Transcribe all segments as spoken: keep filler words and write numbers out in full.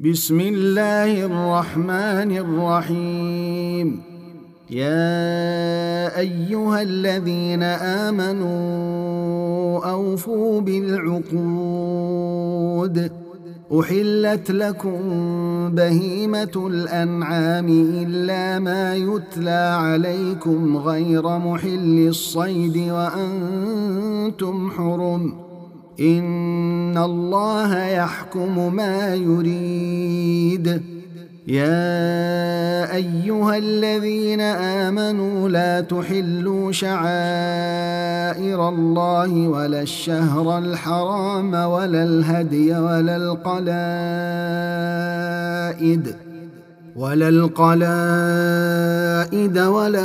بسم الله الرحمن الرحيم. يا أيها الذين آمنوا أوفوا بالعقود. أحلت لكم بهيمة الأنعام إلا ما يتلى عليكم غير محل الصيد وأنتم حرم. إن الله يحكم ما يريد. يا أيها الذين آمنوا لا تحلوا شعائر الله ولا الشهر الحرام ولا الهدي ولا القلائد ولا القلائد ولا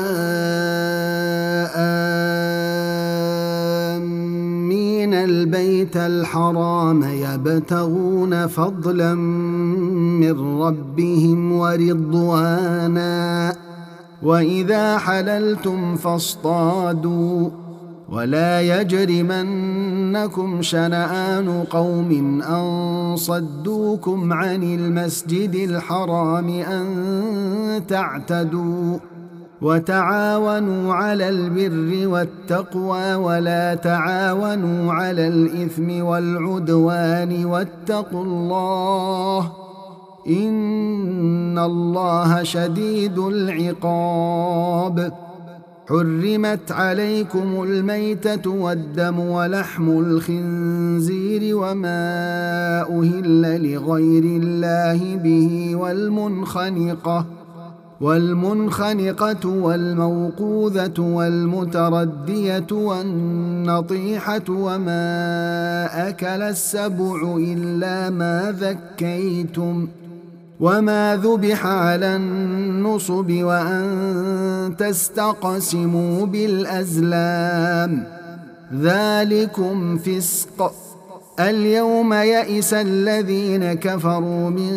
آمين البيت الحرام يبتغون فضلا من ربهم ورضوانا. وإذا حللتم فاصطادوا ولا يجرمنكم شنآن قوم أن صدوكم عن المسجد الحرام أن تعتدوا. وتعاونوا على البر والتقوى ولا تعاونوا على الإثم والعدوان واتقوا الله إن الله شديد العقاب. حرمت عليكم الميتة والدم ولحم الخنزير وما أهل لغير الله به والمنخنقة والمنخنقة والموقوذة والمتردية والنطيحة وما أكل السبع إلا ما ذكيتم وما ذبح على النصب وأن تستقسموا بالأزلام ذلكم فسق. اليوم يئس الذين كفروا من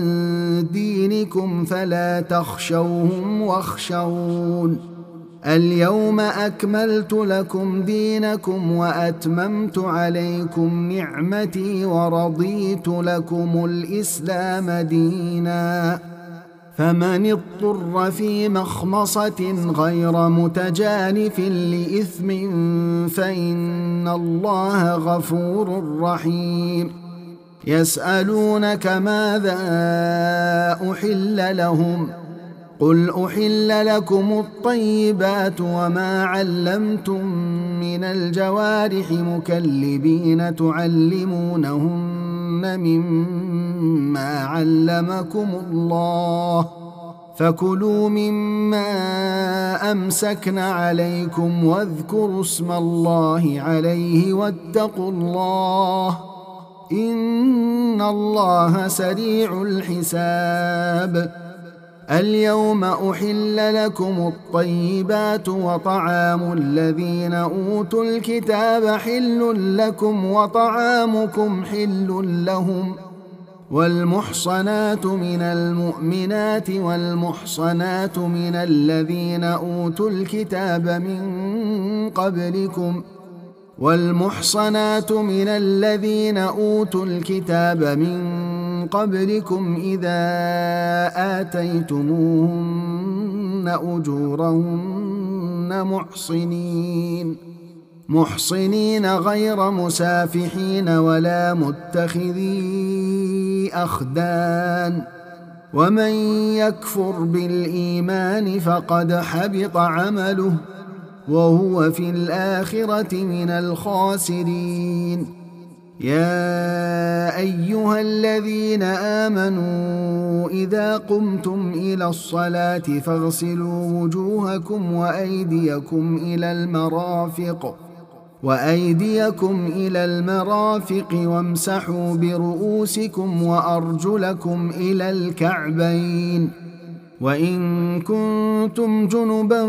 دينكم فلا تخشوهم واخشون. اليوم أكملت لكم دينكم وأتممت عليكم نعمتي ورضيت لكم الإسلام دينا. فمن اضطر في مخمصة غير متجانف لإثم فإن الله غفور رحيم. يسألونك ماذا أحل لهم قل أحل لكم الطيبات وما علمتم من الجوارح مكلبين تعلمونهن مما علمكم الله فكلوا مما أمسكن عليكم واذكروا اسم الله عليه واتقوا الله إن الله سريع الحساب. اليوم أحل لكم الطيبات وطعام الذين أوتوا الكتاب حل لكم وطعامكم حل لهم. والمحصنات من المؤمنات والمحصنات من الذين أوتوا الكتاب من قبلكم والمحصنات من الذين أوتوا الكتاب من قبلكم إذا آتيتموهن أجورهن محصنين محصنين غير مسافحين ولا متخذي أخدان. ومن يكفر بالإيمان فقد حبط عمله وهو في الآخرة من الخاسرين. يا أيها الذين آمنوا إذا قمتم إلى الصلاة فاغسلوا وجوهكم وأيديكم إلى المرافق وأيديكم إلى المرافق وامسحوا برؤوسكم وأرجلكم إلى الكعبين وإن كنتم جنبا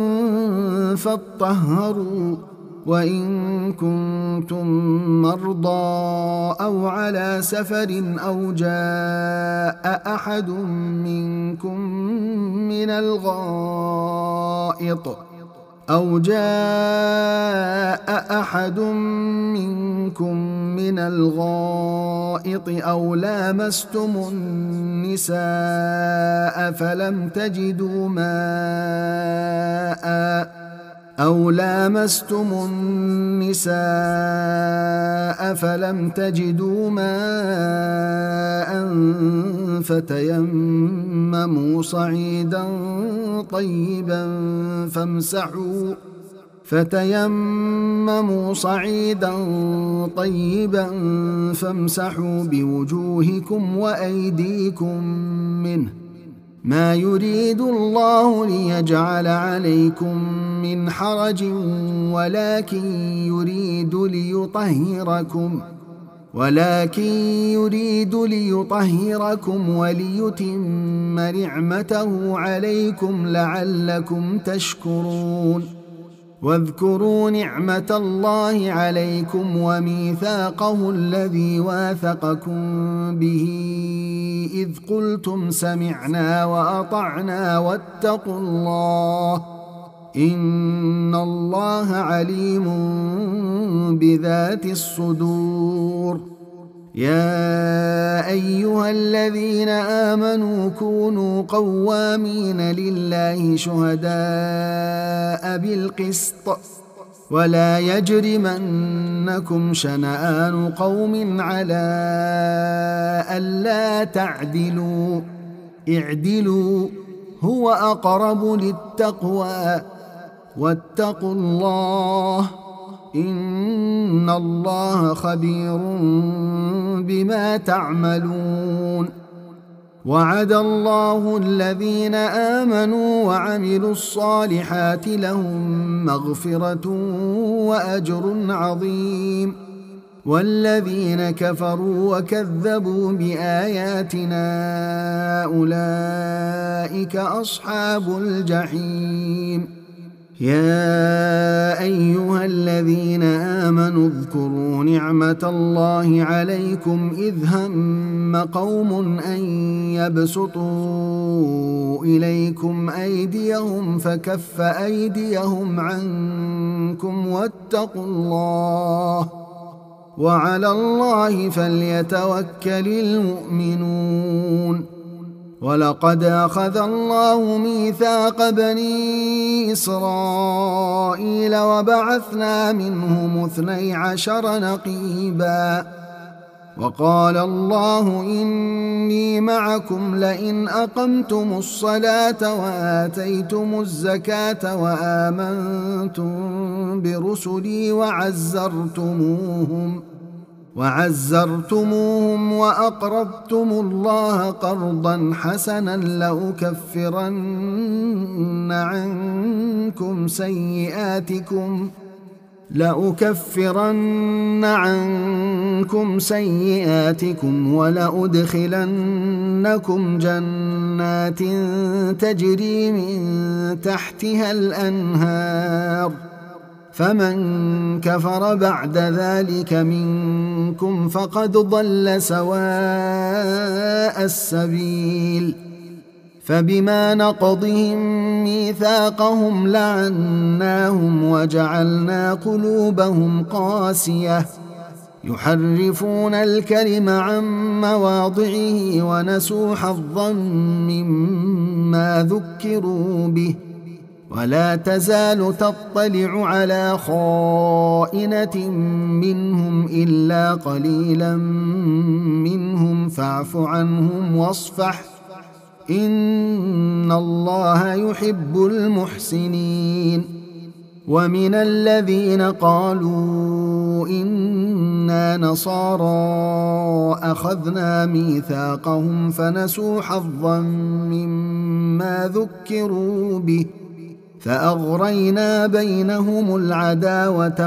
فاطهروا وإن كنتم مرضى أو على سفر أو جاء أحد منكم من الغائط أو جاء أحد منكم من الغائط أو لامستم النساء فلم تجدوا ماء أو لامستم النساء فلم تجدوا ماء فتيمموا صعيدا طيبا فامسحوا فتيمموا صعيدا طيبا فامسحوا بوجوهكم وأيديكم منه ما يريد الله ليجعل عليكم من حرج ولكن يريد ليطهركم ولكن يريد ليطهركم وليتم نعمته عليكم لعلكم تشكرون واذكروا نعمة الله عليكم وميثاقه الذي واثقكم به إذ قلتم سمعنا وأطعنا واتقوا الله إن الله عليم بذات الصدور يا أيها الذين آمنوا كونوا قوامين لله شهداء بالقسط ولا يجرمنكم شنآن قوم على ألا تعدلوا اعدلوا هو أقرب للتقوى واتقوا الله إن الله خبير بما تعملون وعد الله الذين آمنوا وعملوا الصالحات لهم مغفرة وأجر عظيم والذين كفروا وكذبوا بآياتنا أولئك أصحاب الجحيم يا أيها الذين آمنوا اذكروا نعمة الله عليكم إذ هم قوم أن يبسطوا إليكم أيديهم فكف أيديهم عنكم واتقوا الله وعلى الله فليتوكل المؤمنون ولقد أخذ الله ميثاق بني إسرائيل وبعثنا منهم اثني عشر نقيبا وقال الله إني معكم لئن أقمتم الصلاة وآتيتم الزكاة وآمنتم برسلي وعزرتموهم وعزرتموهم وأقرضتم الله قرضا حسنا لأكفرن عنكم سيئاتكم لأكفرن عنكم سيئاتكم ولأدخلنكم جنات تجري من تحتها الأنهار فمن كفر بعد ذلك منكم فقد ضل سواء السبيل فبما نقضهم ميثاقهم لعناهم وجعلنا قلوبهم قاسية يحرفون الكلم عن مواضعه ونسوا حظا مما ذكروا به ولا تزال تطلع على خائنة منهم إلا قليلا منهم فاعف عنهم واصفح إن الله يحب المحسنين ومن الذين قالوا إنا نصارى أخذنا ميثاقهم فنسوا حظا مما ذكروا به فأغرينا بينهم العداوة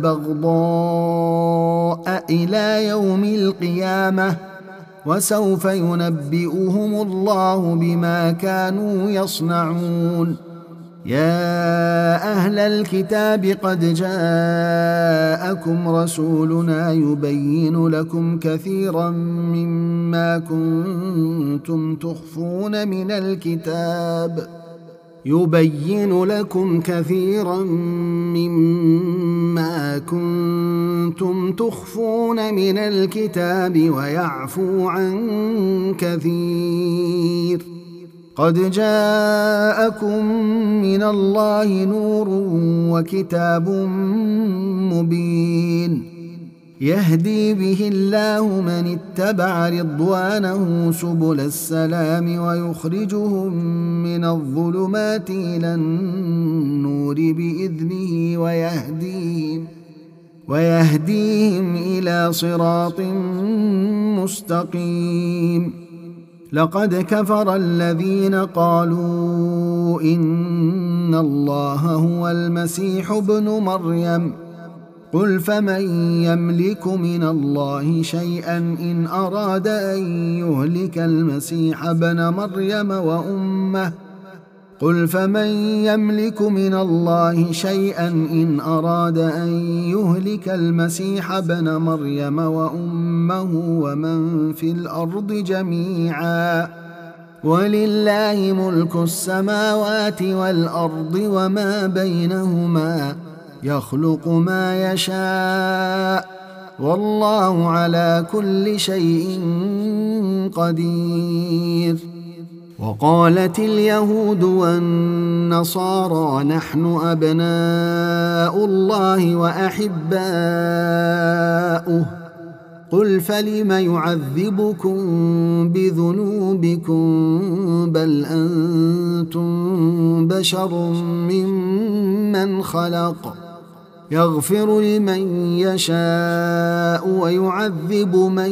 والبغضاء إلى يوم القيامة وسوف ينبئهم الله بما كانوا يصنعون يا أهل الكتاب قد جاءكم رسولنا يبين لكم كثيرا مما كنتم تخفون من الكتاب يبين لكم كثيرا مما كنتم تخفون من الكتاب ويعفو عن كثير. قد جاءكم من الله نور وكتاب مبين يهدي به الله من اتبع رضوانه سبل السلام ويخرجهم من الظلمات إلى النور بإذنه ويهديهم, ويهديهم إلى صراط مستقيم. لقد كفر الذين قالوا إن الله هو المسيح ابن مريم قل فمن يملك من الله شيئا إن أراد أن يهلك المسيح ابن مريم وأمه قل فمن يملك من الله شيئا إن أراد أن يهلك المسيح ابن مريم وأمه ومن في الأرض جميعا ولله ملك السماوات والأرض وما بينهما يخلق ما يشاء والله على كل شيء قدير. وقالت اليهود والنصارى نحن أبناء الله وأحباؤه قل فلم يعذبكم بذنوبكم بل أنتم بشر ممن خلق يغفر لمن يشاء ويعذب من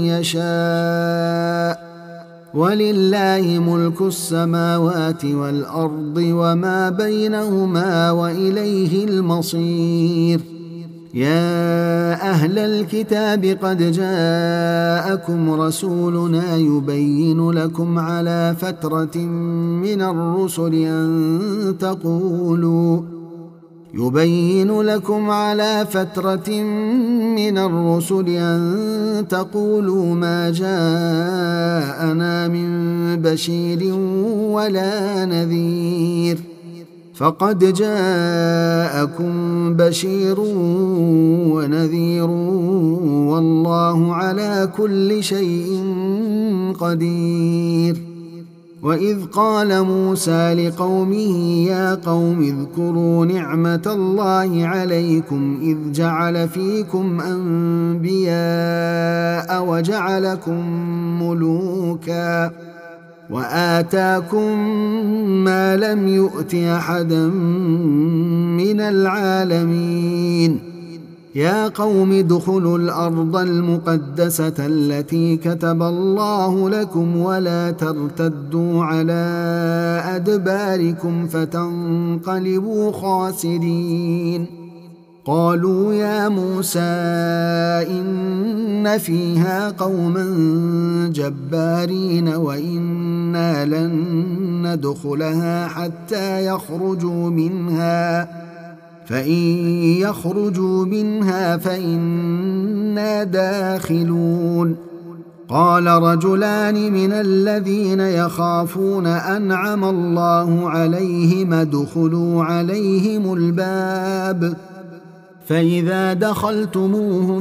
يشاء ولله ملك السماوات والأرض وما بينهما وإليه المصير. يا أهل الكتاب قد جاءكم رسولنا يبين لكم على فترة من الرسل أن تقولوا يبين لكم على فترة من الرسل أن تقولوا ما جاءنا من بشير ولا نذير فقد جاءكم بشير ونذير والله على كل شيء قدير. وإذ قال موسى لقومه يا قوم اذكروا نعمة الله عليكم إذ جعل فيكم أنبياء وجعلكم ملوكا وآتاكم ما لم يؤت أحدا من العالمين. يا قوم ادخلوا الأرض المقدسة التي كتب الله لكم ولا ترتدوا على أدباركم فتنقلبوا خاسرين. قالوا يا موسى إن فيها قوما جبارين وإنا لن ندخلها حتى يخرجوا منها فإن يخرجوا منها فإنا داخلون. قال رجلان من الذين يخافون أنعم الله عليهم ادخلوا عليهم الباب فإذا دخلتموه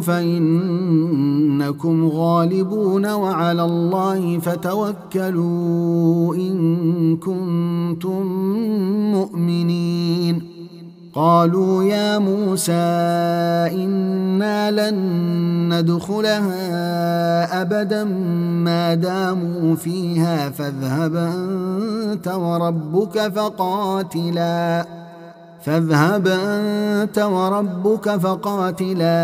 فإنكم غالبون وعلى الله فتوكلوا إن كنتم مؤمنين. قالوا يا موسى إنا لن ندخلها أبدا ما داموا فيها فاذهب أنت وربك فقاتلا فاذهب أنت وربك فقاتلا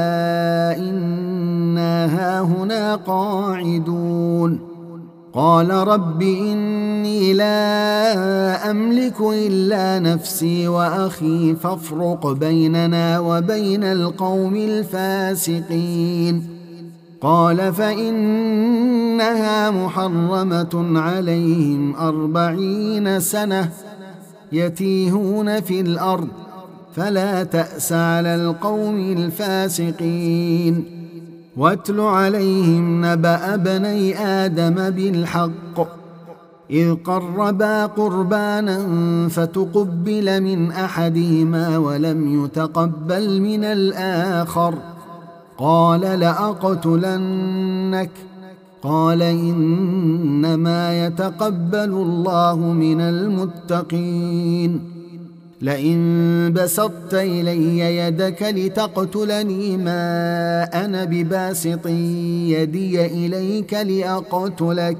إنا هاهنا قاعدون. قال رب إني لا أملك إلا نفسي وأخي فافرق بيننا وبين القوم الفاسقين. قال فإنها محرمة عليهم أربعين سنة يتيهون في الأرض فلا تأس على القوم الفاسقين. واتل عليهم نبأ بني آدم بالحق إذ قربا قربانا فتقبل من أحدهما ولم يتقبل من الآخر قال لأقتلنك قال إنما يتقبل الله من المتقين لئن بسطت إلي يدك لتقتلني ما أنا بباسط يدي إليك لأقتلك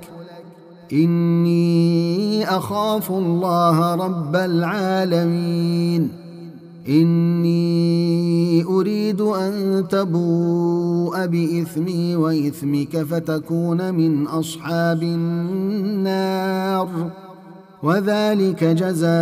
إني أخاف الله رب العالمين إني أريد أن تبوء بإثمي وإثمك فتكون من أصحاب النار وذلك جزاء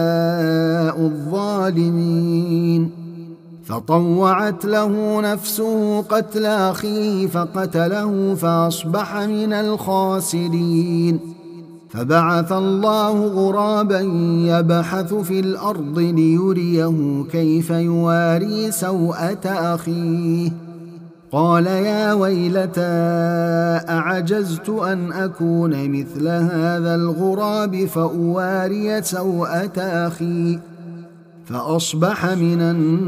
الظالمين فطوعت له نفسه قتل أخيه فقتله فأصبح من الخاسرين فبعث الله غرابا يبحث في الأرض ليريه كيف يواري سوءة أخيه قال يا ويلتى أعجزت أن أكون مثل هذا الغراب فأواري سوءة أخي فأصبح من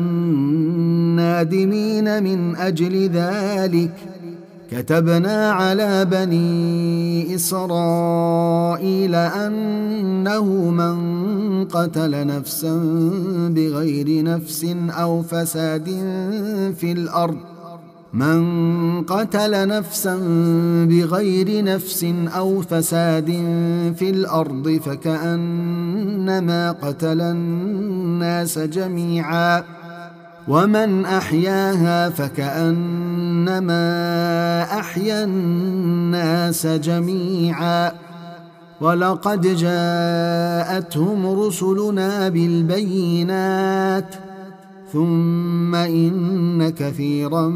النادمين من أجل ذلك كتبنا على بني إسرائيل أنه من قتل نفسا بغير نفس أو فساد في الأرض من قتل نفسا بغير نفس أو فساد في الأرض فكأنما قتل الناس جميعا ومن أحياها فكأنما أحيا الناس جميعا ولقد جاءتهم رسلنا بالبينات ثم إن كثيرا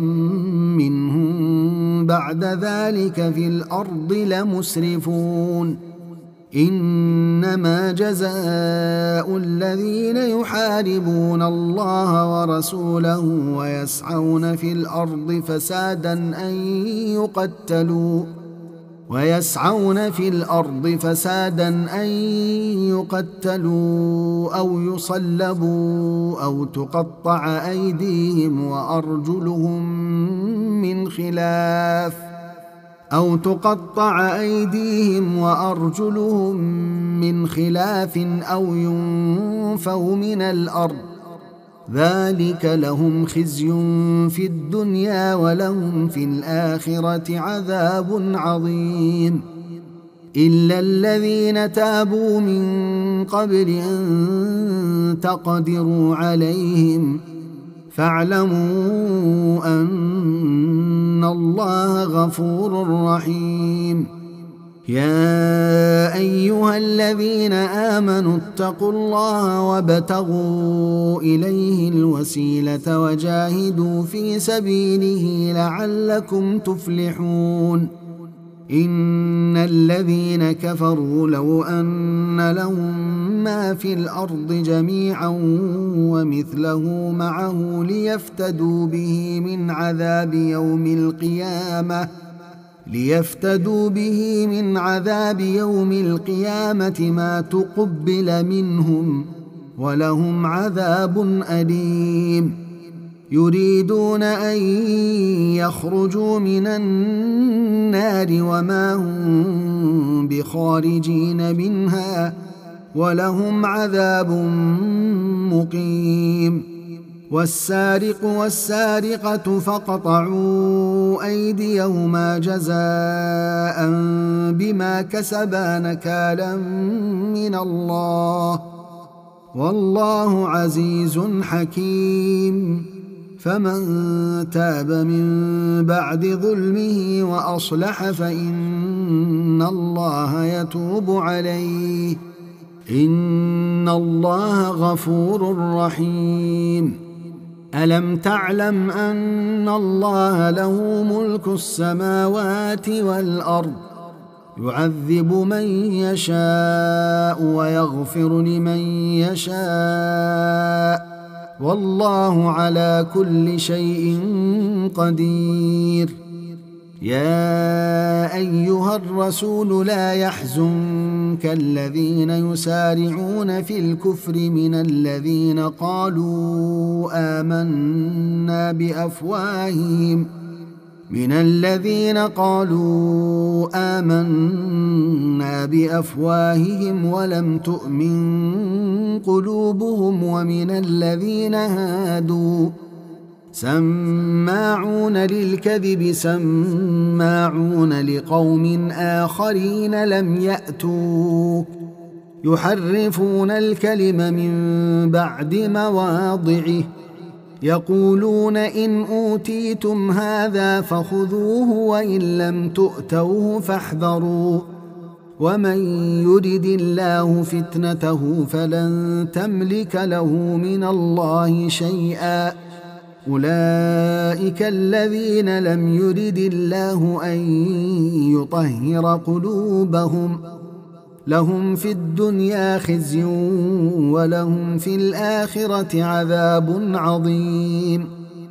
منهم بعد ذلك في الأرض لمسرفون إنما جزاء الذين يحاربون الله ورسوله ويسعون في الأرض فسادا أن يقتلوا ويسعون في الأرض فسادا أن يقتلوا أو يصلبوا أو تقطع أيديهم وأرجلهم من خلاف أو تقطع أيديهم وأرجلهم من خلاف أو ينفوا من الأرض ذلك لهم خزي في الدنيا ولهم في الآخرة عذاب عظيم إلا الذين تابوا من قبل أن تقدروا عليهم فاعلموا أن الله غفور رحيم يا أيها الذين آمنوا اتقوا الله وابتغوا إليه الوسيلة وجاهدوا في سبيله لعلكم تفلحون إن الذين كفروا لو أن لهم ما في الأرض جميعا ومثله معه ليفتدوا به من عذاب يوم القيامة ليفتدوا به من عذاب يوم القيامة ما تقبل منهم ولهم عذاب أليم يريدون أن يخرجوا من النار وما هم بخارجين منها ولهم عذاب مقيم والسارق والسارقة فاقطعوا أيديهما جزاء بما كسبا نكالا من الله والله عزيز حكيم فمن تاب من بعد ظلمه وأصلح فإن الله يتوب عليه إن الله غفور رحيم ألم تعلم أن الله له ملك السماوات والأرض يعذب من يشاء ويغفر لمن يشاء والله على كل شيء قدير يا أيها الرسول لا يحزنك الذين يسارعون في الكفر من الذين قالوا آمنا بأفواههم من الذين قالوا آمنا بأفواههم ولم تؤمن قلوبهم ومن الذين هادوا سماعون للكذب سماعون لقوم آخرين لم يأتوك يحرفون الكلم من بعد مواضعه يقولون إن أوتيتم هذا فخذوه وإن لم تؤتوه فاحذروا ومن يرد الله فتنته فلن تملك له من الله شيئا أولئك الذين لم يرد الله أن يطهر قلوبهم لهم في الدنيا خزي ولهم في الآخرة عذاب عظيم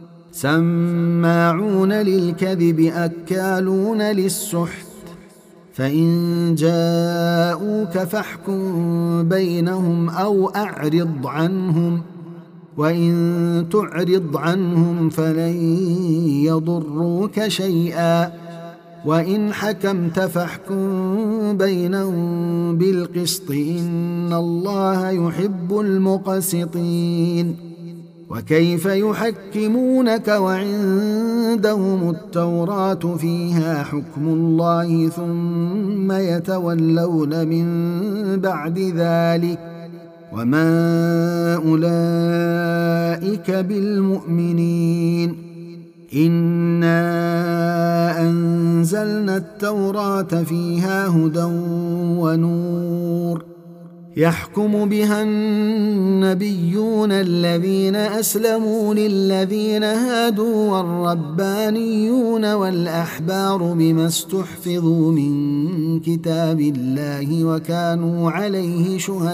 سماعون للكذب أكالون للسحت فإن جاءوك فاحكم بينهم أو أعرض عنهم وإن تعرض عنهم فلن يضروك شيئا وإن حكمت فاحكم بينهم بالقسط إن الله يحب المقسطين وكيف يحكمونك وعندهم التوراة فيها حكم الله ثم يتولون من بعد ذلك وما أولئك بالمؤمنين إنا أنزلنا التوراة فيها هدى ونور يحكم بها النبيون الذين أسلموا للذين هادوا والربانيون والأحبار بما استحفظوا من كتاب الله وكانوا عليه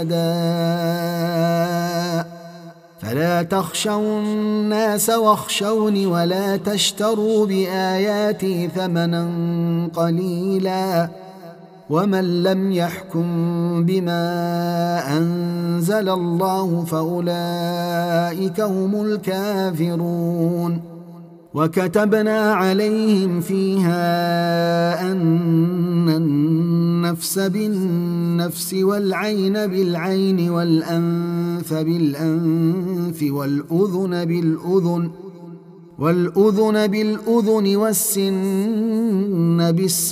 شهداء فلا تخشوا الناس واخشوني ولا تشتروا بآياتي ثمنا قليلا ومن لم يحكم بما أنزل الله فأولئك هم الكافرون وكتبنا عليهم فيها أن النفس بالنفس والعين بالعين والأنف بالأنف والأذن بالأذن والأذن بالأذن والسن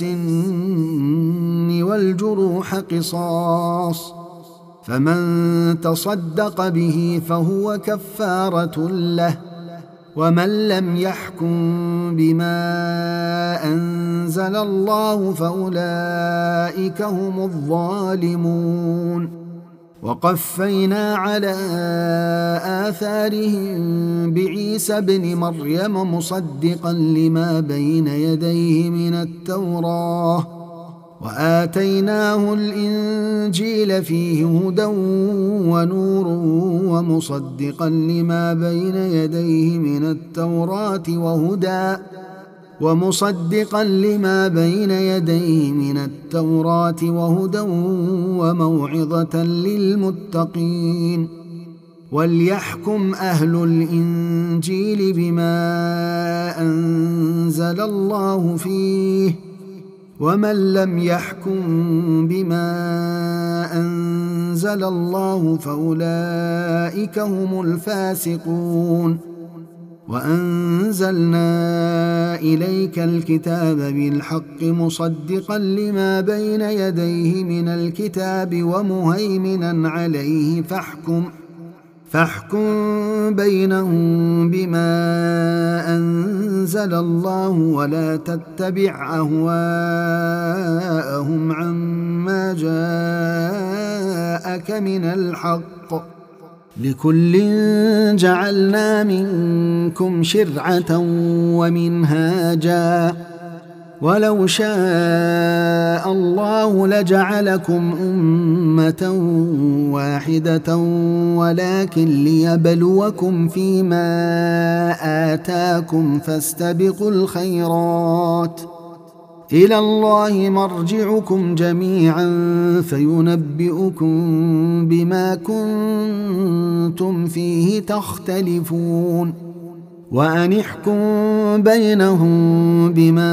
بالسن والجروح قصاص فمن تصدق به فهو كفارة له ومن لم يحكم بما أنزل الله فأولئك هم الظالمون وقفينا على آثارهم بعيسى ابن مريم مصدقا لما بين يديه من التوراة وآتيناه الإنجيل فيه هدى ونور ومصدقا لما بين يديه من التوراة وهدى ومصدقا لما بين يديه من التوراة وهدى وموعظة للمتقين وليحكم أهل الإنجيل بما أنزل الله فيه ومن لم يحكم بما أنزل الله فأولئك هم الفاسقون وأنزلنا إليك الكتاب بالحق مصدقا لما بين يديه من الكتاب ومهيمنا عليه فاحكم فاحكم بينهم بما أنزل الله ولا تتبع أهواءهم عما جاءك من الحق لكل جعلنا منكم شرعة ومنهاجا ولو شاء الله لجعلكم أمة واحدة ولكن ليبلوكم فيما آتاكم فاستبقوا الخيرات إلى الله مرجعكم جميعا فينبئكم بما كنتم فيه تختلفون وأن احكم بينهم بما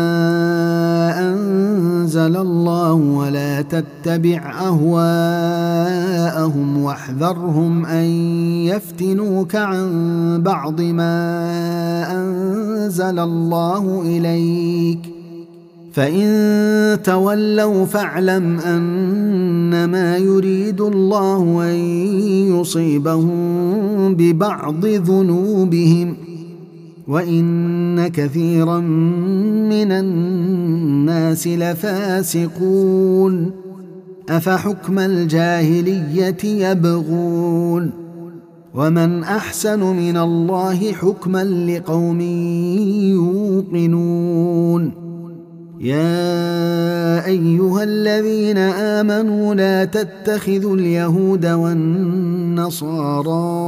أنزل الله ولا تتبع أهواءهم واحذرهم أن يفتنوك عن بعض ما أنزل الله إليك فإن تولوا فاعلم أنما يريد الله أن يصيبهم ببعض ذنوبهم وإن كثيرا من الناس لفاسقون أفحكم الجاهلية يبغون ومن أحسن من الله حكما لقوم يوقنون يا أيها الذين آمنوا لا تتخذوا اليهود والنصارى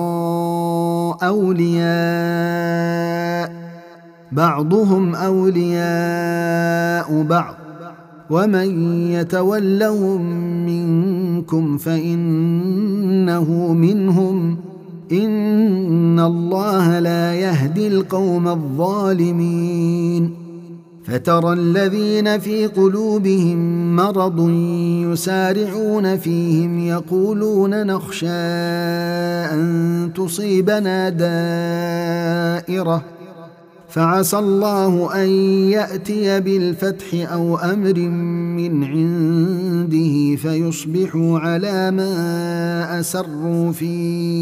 أولياء بعضهم أولياء بعض ومن يتولهم منكم فإنه منهم إن الله لا يهدي القوم الظالمين فترى الذين في قلوبهم مرض يسارعون فيهم يقولون نخشى أن تصيبنا دائرة فعسى الله أن يأتي بالفتح أو أمر من عنده فيصبحوا على ما أسروا في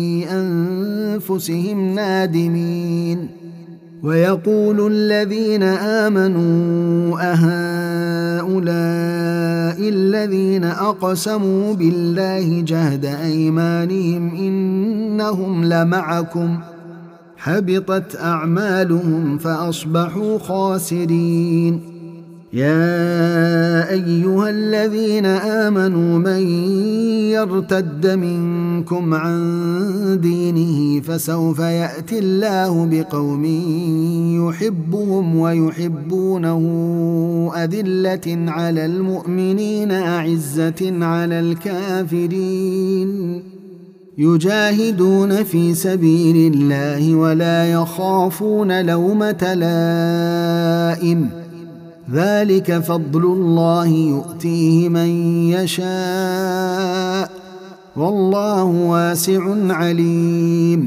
أنفسهم نادمين ويقول الذين آمنوا أهؤلاء الذين أقسموا بالله جهد أيمانهم إنهم لمعكم حبطت أعمالهم فأصبحوا خاسرين يا أيها الذين آمنوا من يرتد منكم عن دينه فسوف يأتي الله بقوم يحبهم ويحبونه أذلة على المؤمنين أعزة على الكافرين يجاهدون في سبيل الله ولا يخافون لومة لائم ذلك فضل الله يؤتيه من يشاء والله واسع عليم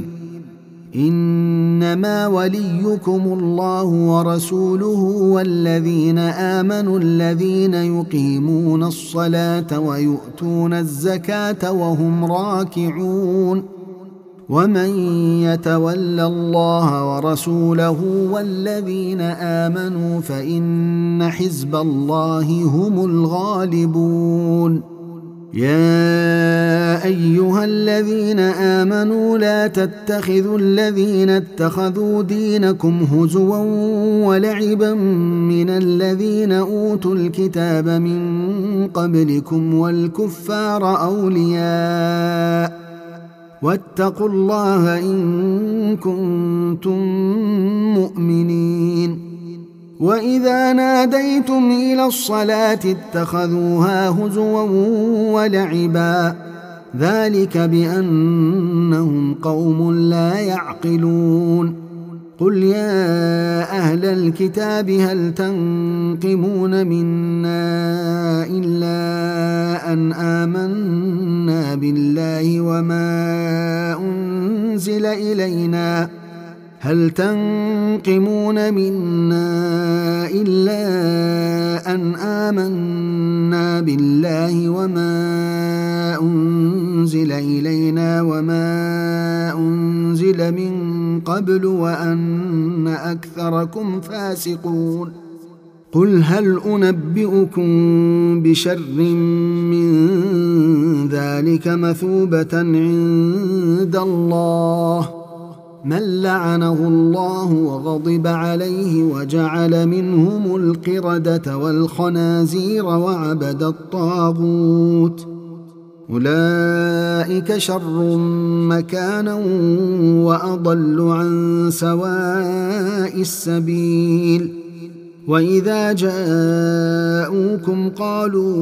إنما وليكم الله ورسوله والذين آمنوا الذين يقيمون الصلاة ويؤتون الزكاة وهم راكعون ومن يتول الله ورسوله والذين آمنوا فإن حزب الله هم الغالبون يا أيها الذين آمنوا لا تتخذوا الذين اتخذوا دينكم هزوا ولعبا من الذين أوتوا الكتاب من قبلكم والكفار أولياء واتقوا الله إن كنتم مؤمنين وإذا ناديتم إلى الصلاة اتخذوها هزوا ولعبا ذلك بأنهم قوم لا يعقلون قل يا أهل الكتاب هل تنقمون منا إلا أن آمنا بالله وما أنزل إلينا هل تنقمون منا إلا أن آمنا بالله وما أنزل إلينا وما أنزل من قبل وأن أكثركم فاسقون قل هل أنبئكم بشر من ذلك مثوبة عند الله من لعنه الله وغضب عليه وجعل منهم القردة والخنازير وعبد الطاغوت أولئك شر مكانا وأضل عن سواء السبيل وإذا جاءوكم قالوا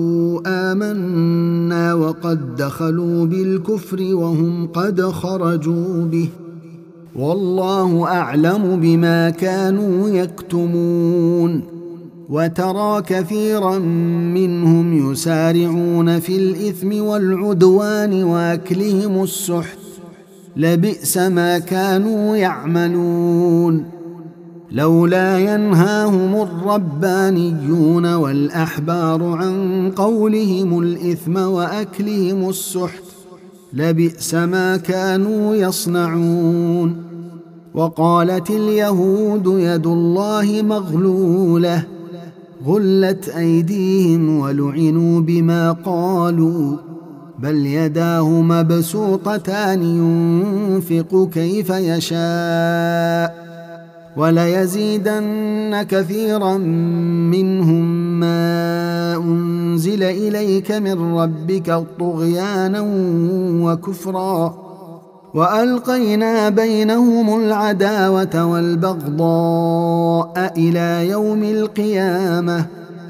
آمنا وقد دخلوا بالكفر وهم قد خرجوا به والله أعلم بما كانوا يكتمون وترى كثيرا منهم يسارعون في الإثم والعدوان وأكلهم السحت لبئس ما كانوا يعملون لولا ينهاهم الربانيون والأحبار عن قولهم الإثم وأكلهم السحت لبئس ما كانوا يصنعون وقالت اليهود يد الله مغلولة غلت أيديهم ولعنوا بما قالوا بل يداه مبسوطتان ينفق كيف يشاء وليزيدن كثيرا منهم ما أنزل إليك من ربك طغيانا وكفرا وألقينا بينهم العداوة والبغضاء إلى يوم القيامة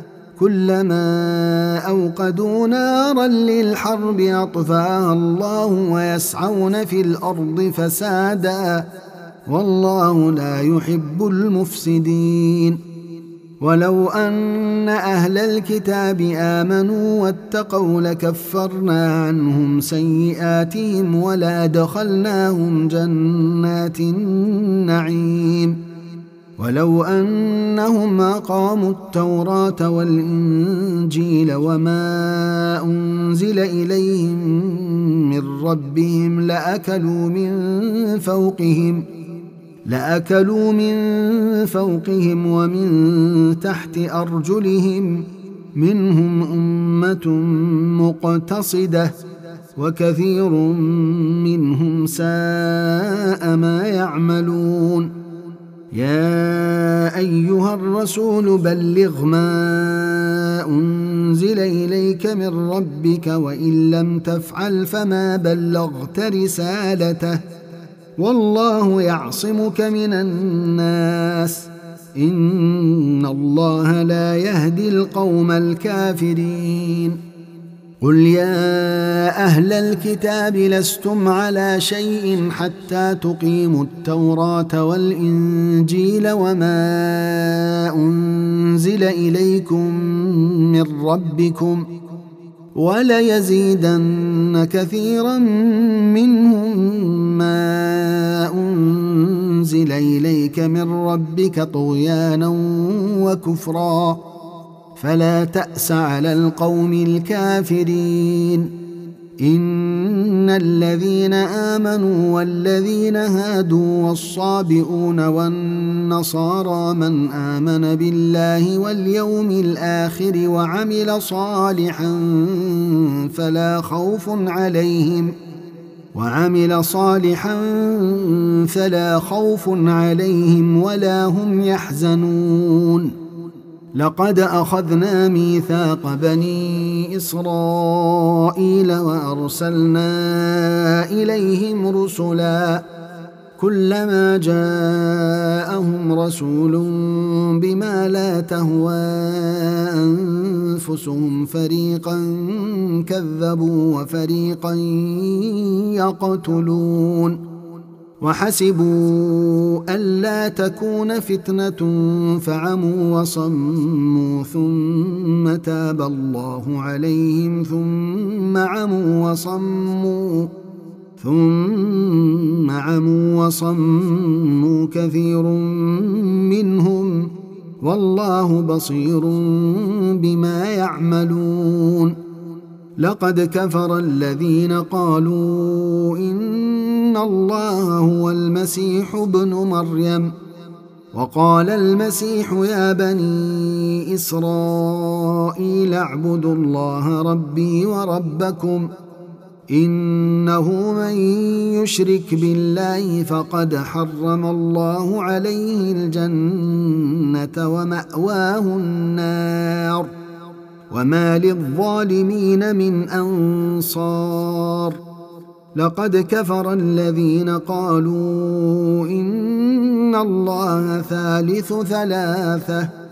كلما أوقدوا نارا للحرب أطفاها الله ويسعون في الأرض فسادا والله لا يحب المفسدين ولو أن أهل الكتاب آمنوا واتقوا لكفرنا عنهم سيئاتهم ولأدخلناهم جنات النعيم ولو أنهم أقاموا التوراة والإنجيل وما أنزل إليهم من ربهم لأكلوا من فوقهم لأكلوا من فوقهم ومن تحت أرجلهم منهم أمة مقتصدة وكثير منهم ساء ما يعملون يا أيها الرسول بلغ ما أنزل إليك من ربك وإن لم تفعل فما بلغت رسالته والله يعصمك من الناس إن الله لا يهدي القوم الكافرين قل يا أهل الكتاب لستم على شيء حتى تقيموا التوراة والإنجيل وما أنزل إليكم من ربكم وليزيدن كثيرا منهم ما أنزل إليك من ربك طغيانا وكفرا فلا تأس على القوم الكافرين إن الذين آمنوا والذين هادوا والصابئون والنصارى من آمن بالله واليوم الآخر وعمل صالحا فلا خوف عليهم وعمل صالحا فلا خوف عليهم ولا هم يحزنون لقد أخذنا ميثاق بني إسرائيل وأرسلنا إليهم رسلا كلما جاءهم رسول بما لا تهوى أنفسهم فريقا كذبوا وفريقا يقتلون وحسبوا ألا تكون فتنة فعموا وصموا ثم تاب الله عليهم ثم عموا وصموا ثم عموا وصموا كثير منهم والله بصير بما يعملون لقد كفر الذين قالوا إن الله هو المسيح ابن مريم وقال المسيح يا بني إسرائيل اعبدوا الله ربي وربكم إنه من يشرك بالله فقد حرم الله عليه الجنة ومأواه النار وما للظالمين من أنصار لقد كفر الذين قالوا إن الله ثالث ثلاثة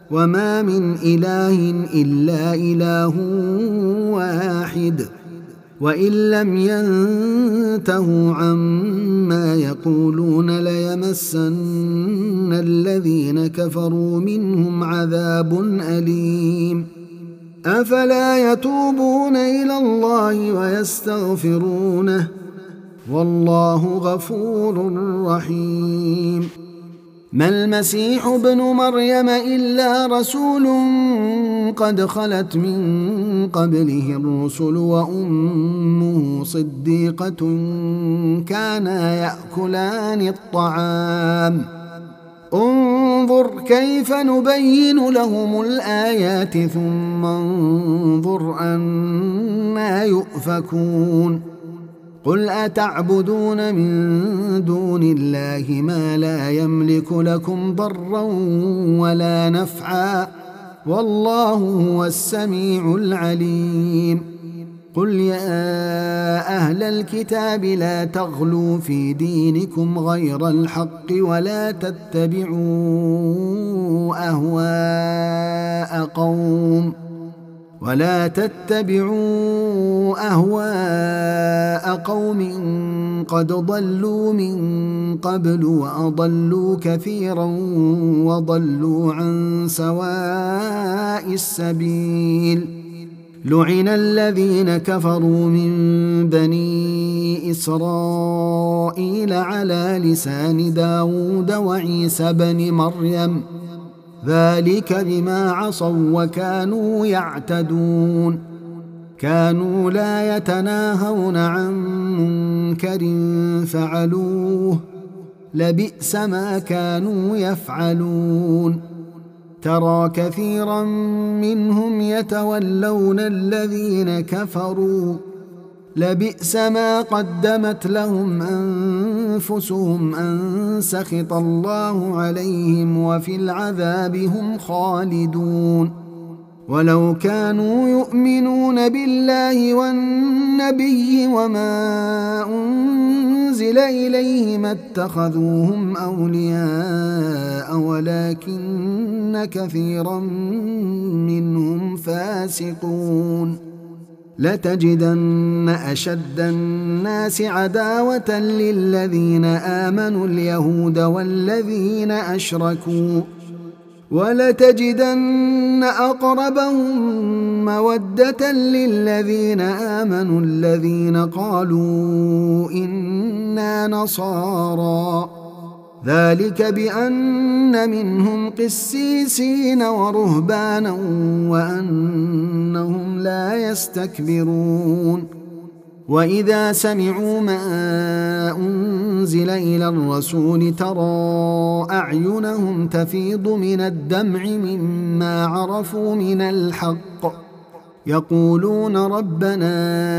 وما من إله إلا إله واحد وإن لم ينتهوا عما يقولون ليمسن الذين كفروا منهم عذاب أليم أفلا يتوبون إلى الله ويستغفرونه والله غفور رحيم ما المسيح ابن مريم إلا رسول قد خلت من قبله الرسل وأمه صديقة كانا يأكلان الطعام انظر كيف نبين لهم الآيات ثم انظر أنى يؤفكون قل أتعبدون من دون الله ما لا يملك لكم ضرا ولا نفعا والله هو السميع العليم قل يا أهل الكتاب لا تغلوا في دينكم غير الحق ولا تتبعوا أهواء قوم ولا تتبعوا أهواء قوم قد ضلوا من قبل وأضلوا كثيرا وضلوا عن سواء السبيل لعن الذين كفروا من بني إسرائيل على لسان داود وعيسى بن مريم ذلك بما عصوا وكانوا يعتدون كانوا لا يتناهون عن منكر فعلوه لبئس ما كانوا يفعلون ترى كثيرا منهم يتولون الذين كفروا لبئس ما قدمت لهم أنفسهم أن سخط الله عليهم وفي العذاب هم خالدون ولو كانوا يؤمنون بالله والنبي وما أنزل إليه ما اتخذوهم أولياء ولكن كثيرا منهم فاسقون لتجدن أشد الناس عداوة للذين آمنوا اليهود والذين أشركوا ولتجدن أقربهم مودة للذين آمنوا الذين قالوا إنا نصارى ذلك بأن منهم قسيسين ورهبانا وأنهم لا يستكبرون وإذا سمعوا ما أنزل إلى الرسول ترى أعينهم تفيض من الدمع مما عرفوا من الحق يقولون ربنا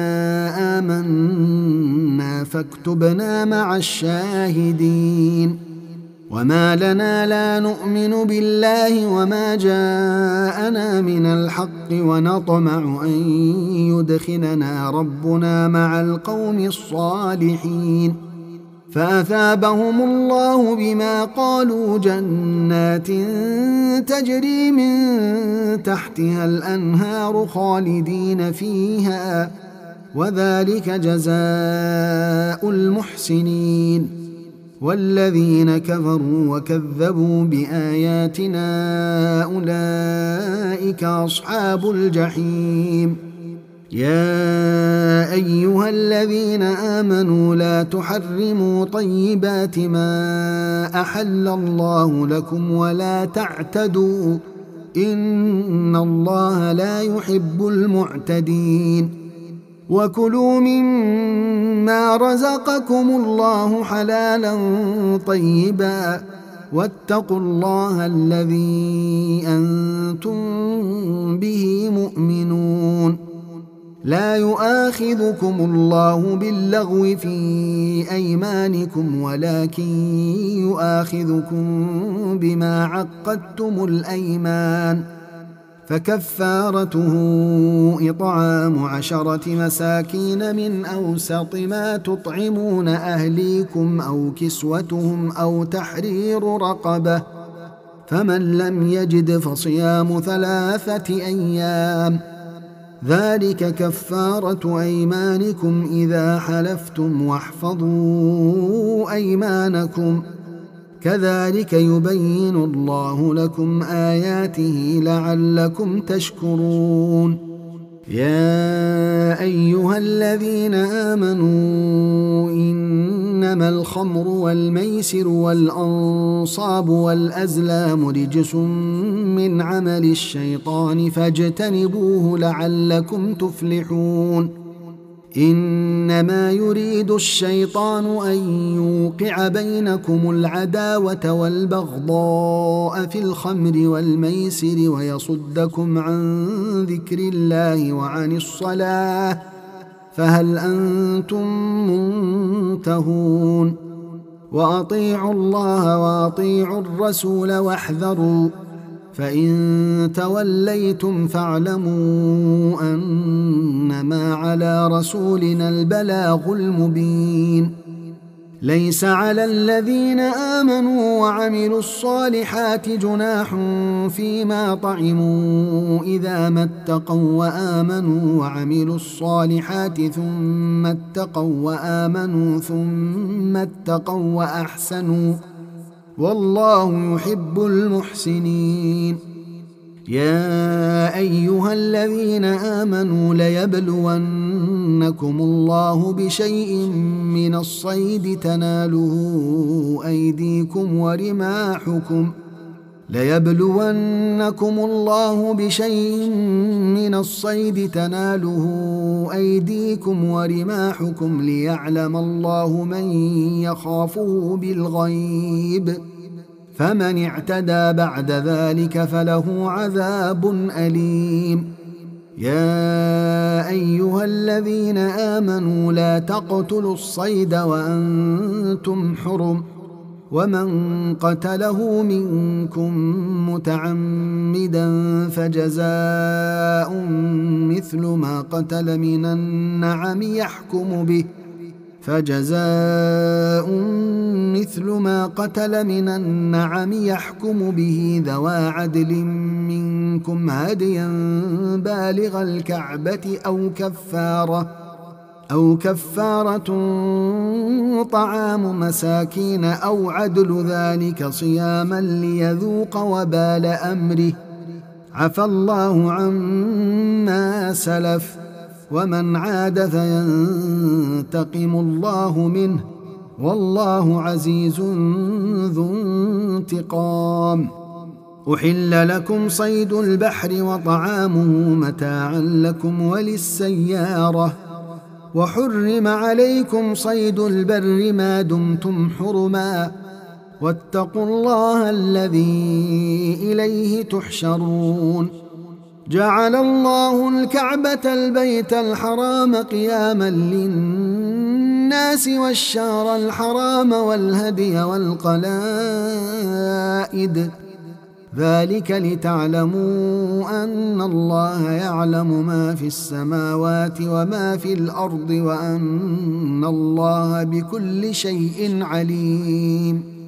آمنا فاكتبنا مع الشاهدين وما لنا لا نؤمن بالله وما جاءنا من الحق ونطمع أن يدخلنا ربنا مع القوم الصالحين فأثابهم الله بما قالوا جنات تجري من تحتها الأنهار خالدين فيها وذلك جزاء المحسنين والذين كفروا وكذبوا بآياتنا أولئك أصحاب الجحيم يا أيها الذين آمنوا لا تحرموا طيبات ما أحل الله لكم ولا تعتدوا إن الله لا يحب المعتدين وكلوا مما رزقكم الله حلالا طيبا واتقوا الله الذي أنتم به مؤمنون لا يؤاخذكم الله باللغو في أيمانكم ولكن يؤاخذكم بما عقدتم الأيمان فكفارته إطعام عشرة مساكين من أوسط ما تطعمون أهليكم أو كسوتهم أو تحرير رقبة فمن لم يجد فصيام ثلاثة أيام ذلك كفارة أيمانكم إذا حلفتم واحفظوا أيمانكم كذلك يبين الله لكم آياته لعلكم تشكرون. يا أيها الذين آمنوا إنما الخمر والميسر والأنصاب والأزلام رجس من عمل الشيطان فاجتنبوه لعلكم تفلحون. إنما يريد الشيطان أن يوقع بينكم العداوة والبغضاء في الخمر والميسر ويصدكم عن ذكر الله وعن الصلاة فهل أنتم منتهون؟ وأطيعوا الله وأطيعوا الرسول واحذروا فإن توليتم فاعلموا أنما على رسولنا البلاغ المبين. ليس على الذين آمنوا وعملوا الصالحات جناح فيما طعموا إذا ما اتقوا وآمنوا وعملوا الصالحات ثم اتقوا وآمنوا ثم اتقوا وأحسنوا والله يحب المحسنين. يا أيها الذين آمنوا ليبلونكم الله بشيء من الصيد تناله أيديكم ورماحكم ليبلونكم الله بشيء من الصيد تناله أيديكم ورماحكم ليعلم الله من يخافه بالغيب فمن اعتدى بعد ذلك فله عذاب أليم. يا أيها الذين آمنوا لا تقتلوا الصيد وأنتم حرم ومن قتله منكم متعمدا فجزاء مثل ما قتل من النعم يحكم به فجزاء مثل ما قتل من النعم يحكم به ذوى عدل منكم هديا بالغ الكعبة أو كفارة أو كفارة طعام مساكين أو عدل ذلك صياما ليذوق وبال أمره عفى الله عما سلف ومن عاد فينتقم الله منه والله عزيز ذو انتقام. أحل لكم صيد البحر وطعامه متاعا لكم وللسيارة وحرم عليكم صيد البر ما دمتم حرما واتقوا الله الذي إليه تحشرون. جعل الله الكعبة البيت الحرام قياما للناس والشهر الحرام والهدي والقلائد ذلك لتعلموا أن الله يعلم ما في السماوات وما في الأرض وأن الله بكل شيء عليم.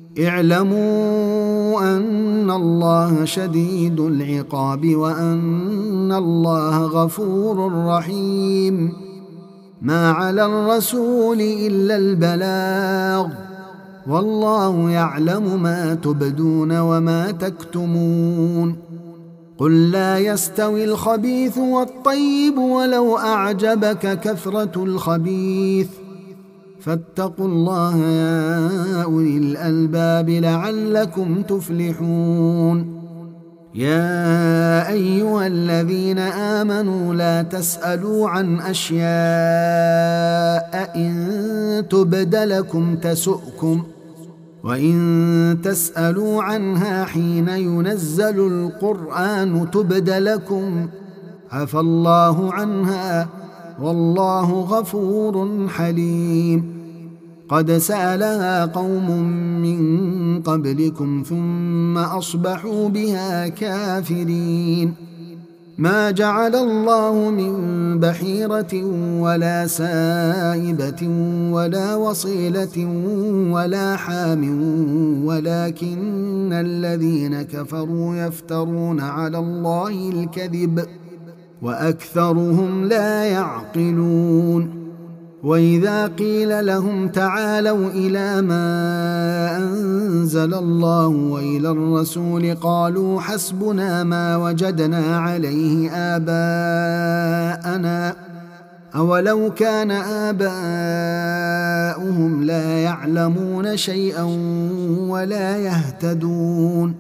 اعلموا أن الله شديد العقاب وأن الله غفور رحيم. ما على الرسول إلا البلاغ والله يعلم ما تبدون وما تكتمون. قل لا يستوي الخبيث والطيب ولو أعجبك كثرة الخبيث فاتقوا الله يا أولي الألباب لعلكم تفلحون. يا أيها الذين آمنوا لا تسألوا عن أشياء إن تبد لكم تسؤكم وإن تسألوا عنها حين ينزل القرآن تبد لكم عفى الله عنها والله غفور حليم. قد سألها قوم من قبلكم ثم أصبحوا بها كافرين. ما جعل الله من بحيرة ولا سائبة ولا وصيلة ولا حام ولكن الذين كفروا يفترون على الله الكذب وأكثرهم لا يعقلون. وإذا قيل لهم تعالوا إلى ما أنزل الله وإلى الرسول قالوا حسبنا ما وجدنا عليه آباءنا أولو كان آباؤهم لا يعلمون شيئا ولا يهتدون.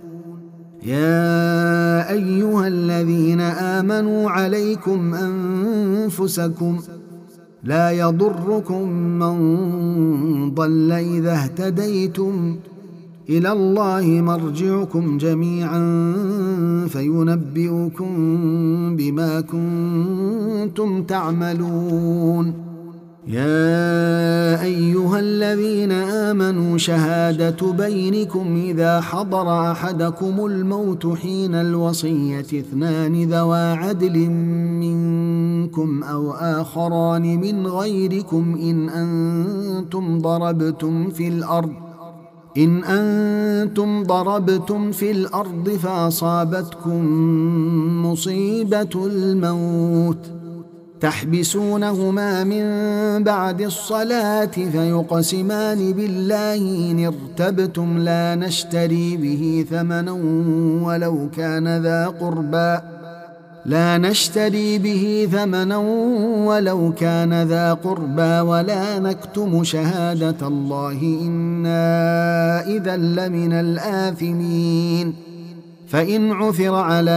يا أيها الذين آمنوا عليكم أنفسكم لا يضركم من ضل إذا اهتديتم إلى الله مرجعكم جميعا فينبئكم بما كنتم تعملون. يا أيها الذين آمنوا شهادة بينكم إذا حضر أحدكم الموت حين الوصية اثنان ذوى عدل منكم أو آخران من غيركم إن أنتم ضربتم في الأرض إن أنتم ضربتم في الأرض فأصابتكم مصيبة الموت تحبسونهما من بعد الصلاة فيقسمان بالله إن ارتبتم لا نشتري به ثمنا ولو كان ذا قربى لا نشتري به ثمنا ولو كان ذا قربى ولا نكتم شهادة الله إنا إذا لمن الآثمين. فإن عثر على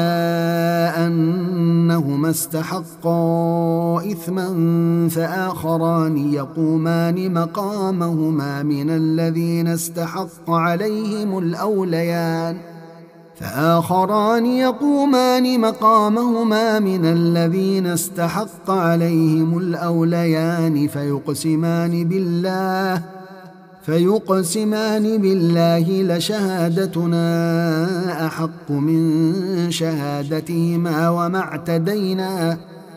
أنهما استحقا إثما فآخران يقومان مقامهما من الذين استحق عليهم الأوليان فآخران يقومان مقامهما من الذين استحق عليهم الأوليان فيقسمان بالله فيقسمان بالله لشهادتنا أحق من شهادتهما وما اعتدينا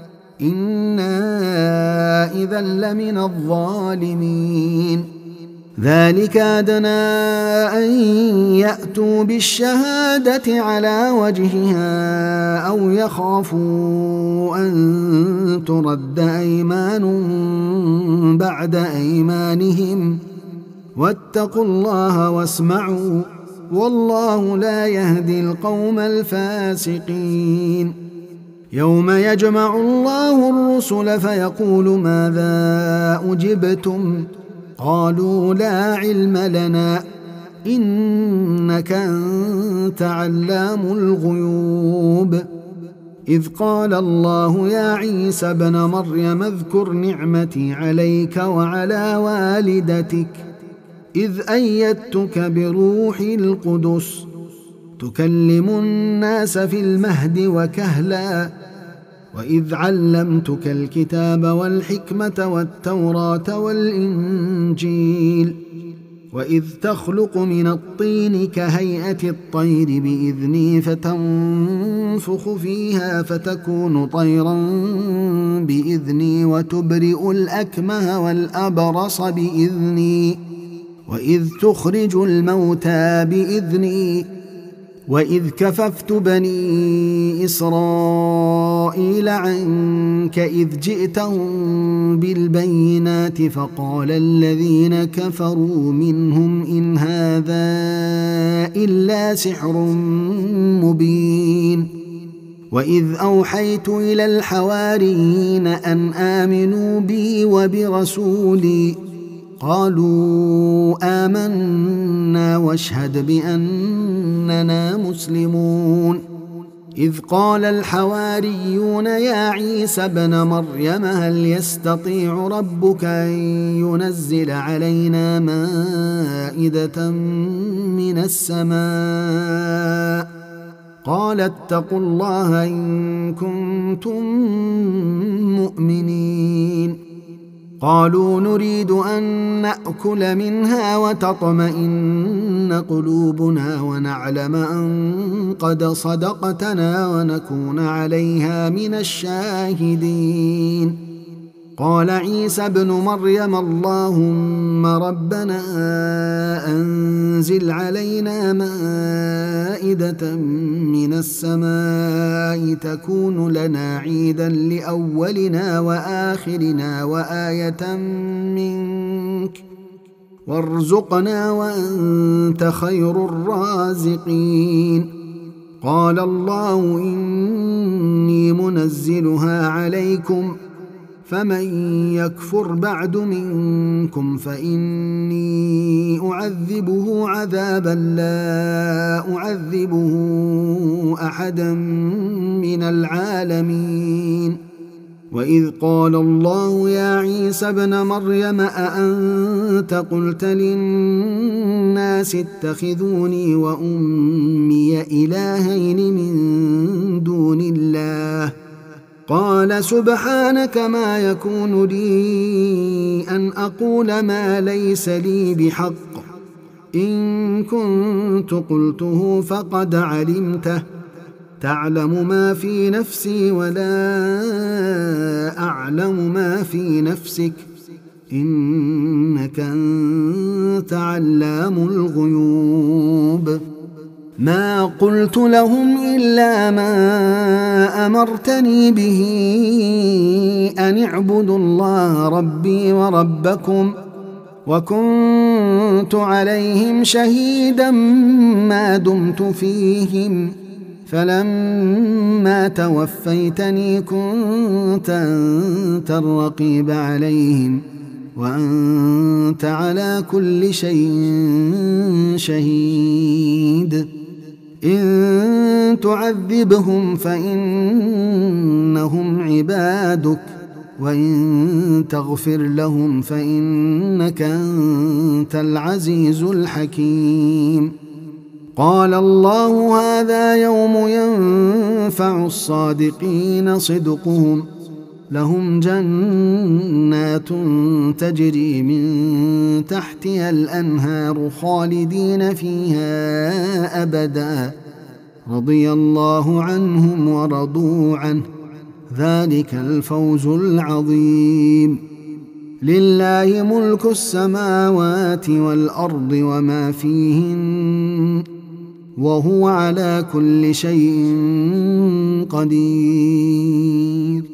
إنا إذا لمن الظالمين. ذلك أدنى أن يأتوا بالشهادة على وجهها أو يخافوا أن ترد أيمان بعد أيمانهم واتقوا الله واسمعوا والله لا يهدي القوم الفاسقين. يوم يجمع الله الرسل فيقول ماذا أجبتم قالوا لا علم لنا إنك أنت علام الغيوب. إذ قال الله يا عيسى ابن مريم اذكر نعمتي عليك وعلى والدتك إذ أيدتك بروح القدس تكلم الناس في المهد وكهلا وإذ علمتك الكتاب والحكمة والتوراة والإنجيل وإذ تخلق من الطين كهيئة الطير بإذني فتنفخ فيها فتكون طيرا بإذني وتبرئ الأكمه والأبرص بإذني وإذ تخرج الموتى بإذني وإذ كففت بني إسرائيل عنك إذ جئتهم بالبينات فقال الذين كفروا منهم إن هذا إلا سحر مبين. وإذ أوحيت إلى الحواريين أن آمنوا بي وبرسولي قالوا آمنا واشهد بأننا مسلمون. إذ قال الحواريون يا عيسى ابن مريم هل يستطيع ربك أن ينزل علينا مائدة من السماء قال اتقوا الله إن كنتم مؤمنين. قالوا نريد أن نأكل منها وتطمئن قلوبنا ونعلم أن قد صدقتنا ونكون عليها من الشاهدين. قال عيسى ابن مريم اللهم ربنا أنزل علينا مائدة من السماء تكون لنا عيدا لأولنا وآخرنا وآية منك وارزقنا وأنت خير الرازقين. قال الله إني منزلها عليكم فمن يكفر بعد منكم فإني أعذبه عذابا لا أعذبه أحدا من العالمين. وإذ قال الله يا عيسى ابن مريم أأنت قلت للناس اتخذوني وأمي إلهين من دون الله قال سبحانك ما يكون لي أن أقول ما ليس لي بحق إن كنت قلته فقد علمته تعلم ما في نفسي ولا أعلم ما في نفسك إنك أنت علام الغيوب. ما قلت لهم إلا ما أمرتني به أن اعبدوا الله ربي وربكم وكنت عليهم شهيدا ما دمت فيهم فلما توفيتني كنت أنت الرقيب عليهم وأنت على كل شيء شهيد. إن تعذبهم فإنهم عبادك وإن تغفر لهم فإنك أنت العزيز الحكيم. قال الله هذا يوم ينفع الصادقين صدقهم لهم جنات تجري من تحتها الأنهار خالدين فيها أبدا رضي الله عنهم ورضوا عنه ذلك الفوز العظيم. لله ملك السماوات والأرض وما فيهن وهو على كل شيء قدير.